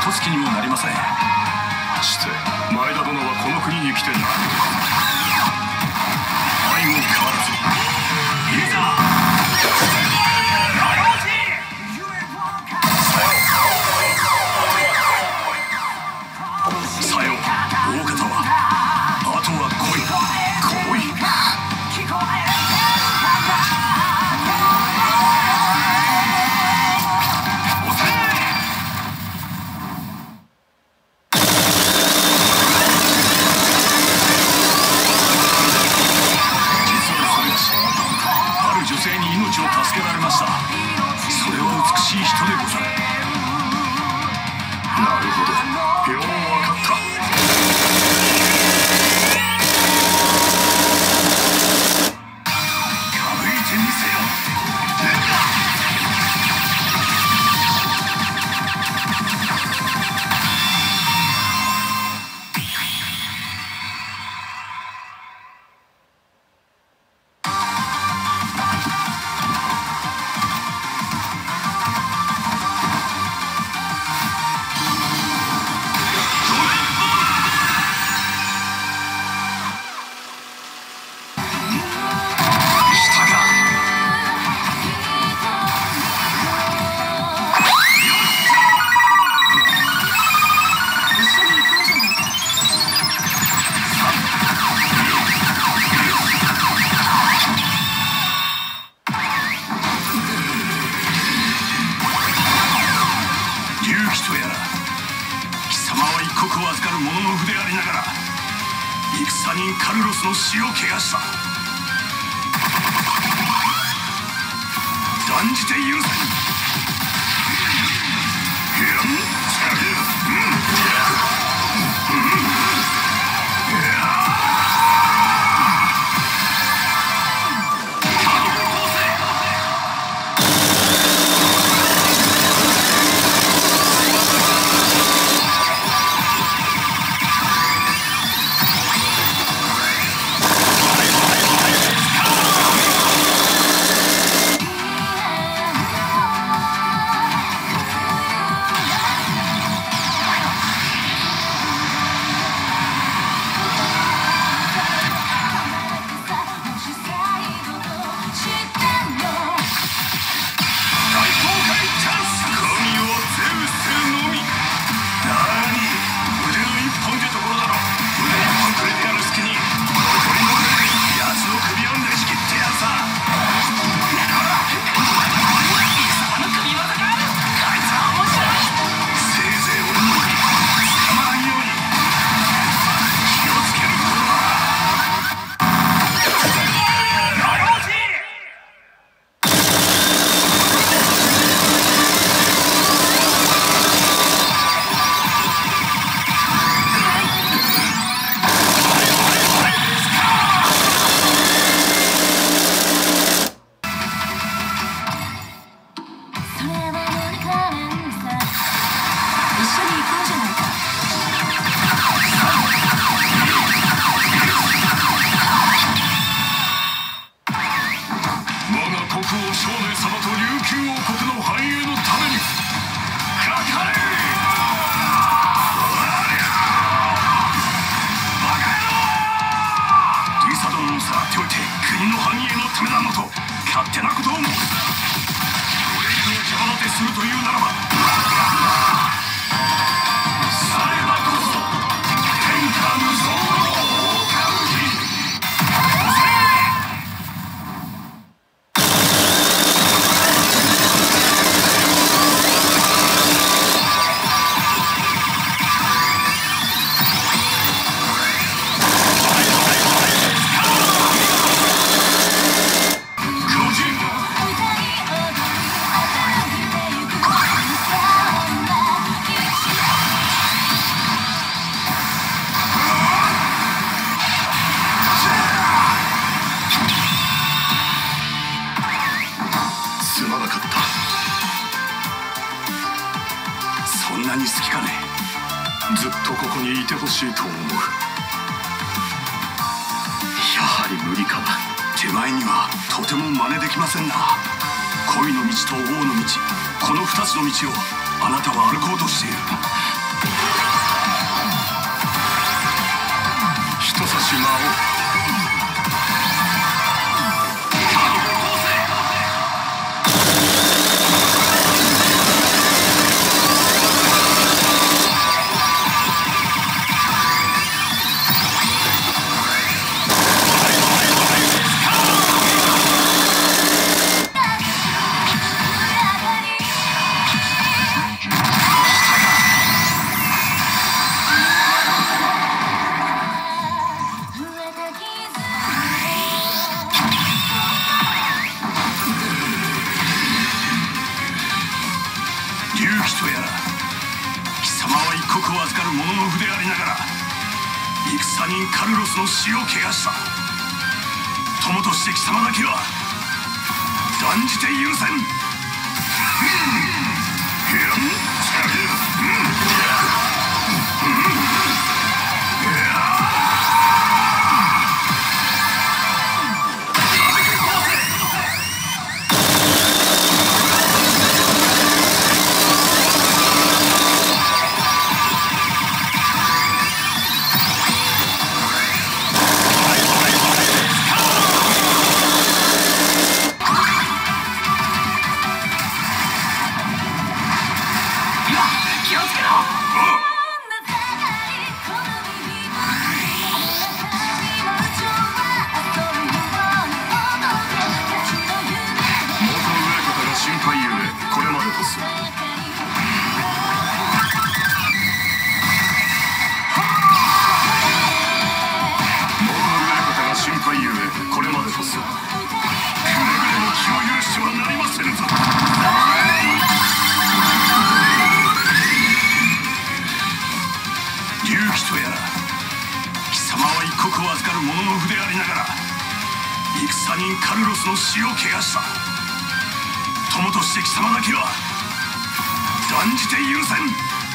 手つきにもなりません。 して前田殿はこの国に来て何事か。 相も変わらずいざさよ大方はあとは来い来い。命を助けられました。それは美しい人でござる。 なるほど、よう分かった。 軽い手にせよ。預かる者の筆ありながら戦人カルロスの死を汚した。断じて許せん。国の繁栄のためなのと勝手なことを申す。これ以上邪魔立てするというならばさればこそ天下無双の大歌舞伎。そんなに好きかね。 ずっとここにいてほしいと思う。 やはり無理か。手前にはとても真似できませんな。恋の道と王の道、この2つの道をあなたは歩こうとしている。 人差し魔王。 勇気とやら貴様は一刻を預かる者の筆ありながら戦人カルロスの死を汚した友として貴様だけは断じて許せん。 気をつけろ。元上方が心配ゆえこれまでとする。元上方が心配ゆえこれまでとする。くれぐれも気を許してはなりませぬぞ。 勇気とやら貴様は一刻を預かる者の筆ありながら戦人カルロスの死を汚した友として貴様だけは断じて許せん。